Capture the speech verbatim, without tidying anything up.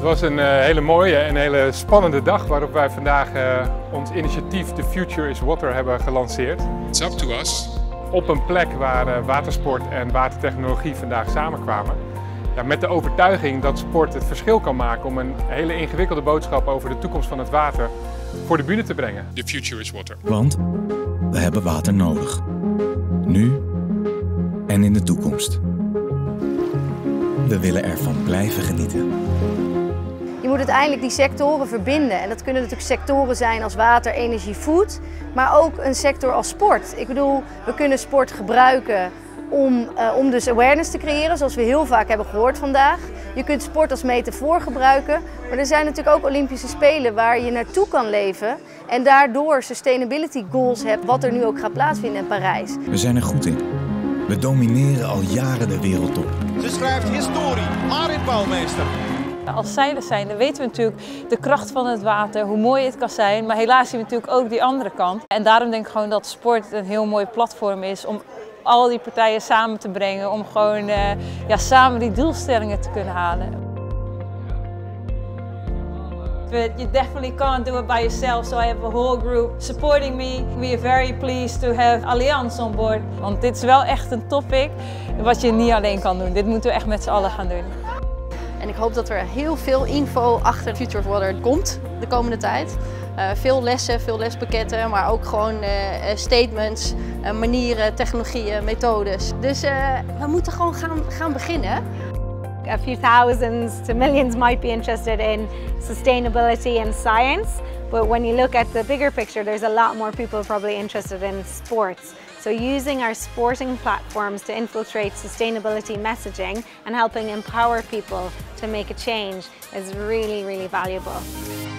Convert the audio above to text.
was een uh, hele mooie en hele spannende dag waarop wij vandaag uh, ons initiatief The Future is Water hebben gelanceerd. It's up to us. Op een plek waar uh, watersport en watertechnologie vandaag samenkwamen. Ja, met de overtuiging dat sport het verschil kan maken om een hele ingewikkelde boodschap over de toekomst van het water voor de bühne te brengen. The future is water. Want we hebben water nodig. Nu en in de toekomst. We willen ervan blijven genieten. Je moet uiteindelijk die sectoren verbinden. En dat kunnen natuurlijk sectoren zijn als water, energie, food. Maar ook een sector als sport. Ik bedoel, we kunnen sport gebruiken om, uh, om dus awareness te creëren, zoals we heel vaak hebben gehoord vandaag. Je kunt sport als metafoor gebruiken. Maar er zijn natuurlijk ook Olympische Spelen waar je naartoe kan leven. En daardoor sustainability goals hebt, wat er nu ook gaat plaatsvinden in Parijs. We zijn er goed in. We domineren al jaren de wereldtop. Ze schrijft historie, Marit Bouwmeester. Als zeilers zijn, dan weten we natuurlijk de kracht van het water, hoe mooi het kan zijn. Maar helaas zien we natuurlijk ook die andere kant. En daarom denk ik gewoon dat sport een heel mooi platform is om al die partijen samen te brengen. Om gewoon uh, ja, samen die doelstellingen te kunnen halen. But you definitely can't do it by yourself, so I have a whole group supporting me. We are very pleased to have Allianz on board. Want dit is wel echt een topic wat je niet alleen kan doen. Dit moeten we echt met z'n allen gaan doen. En ik hoop dat er heel veel info achter Future of Water komt de komende tijd. Uh, veel lessen, veel lespakketten, maar ook gewoon uh, statements, uh, manieren, technologieën, methodes. Dus uh, we moeten gewoon gaan, gaan beginnen. A few thousands to millions might be interested in sustainability and science, but when you look at the bigger picture, there's a lot more people probably interested in sports. So using our sporting platforms to infiltrate sustainability messaging and helping empower people to make a change is really, really valuable.